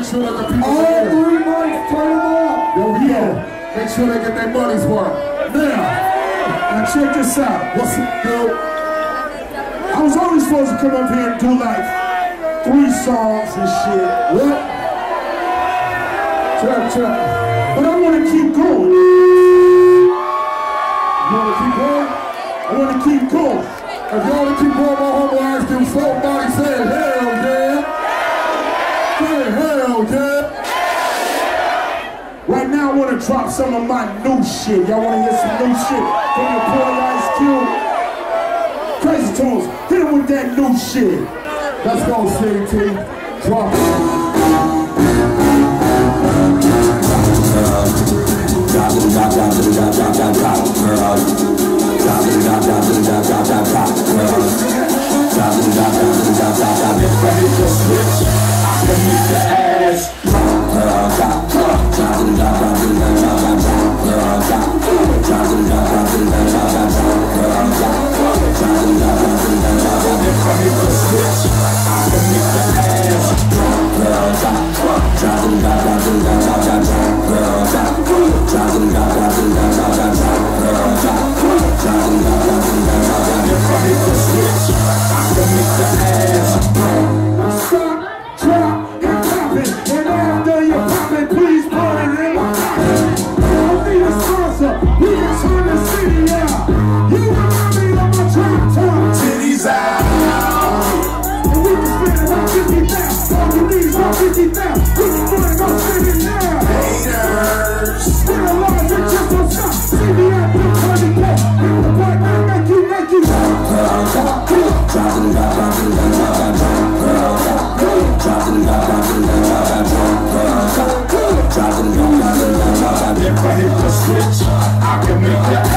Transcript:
sure that the people all 3 mics, turn them up. Yo, yeah. Make sure they get their money's worth. Now check this out. What's up, dude? I was only supposed to come up here and do like 3 songs and shit. What? Check. But I want to keep going. You want to keep going? I want to keep going. If y'all want to keep going, my homeboy asked you, somebody say hell yeah. Say hell yeah. Right now I want to drop some of my new shit. Y'all want to hear some new shit from your boy Ice Cube? Crazy Tones, hit him with that new shit. Let's go, CT. Drop it. If I hit the switch, I can make that